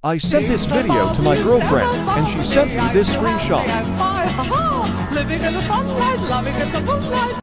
I sent this video to my girlfriend, and she sent me this screenshot. Living in the sunlight, loving in the moonlight.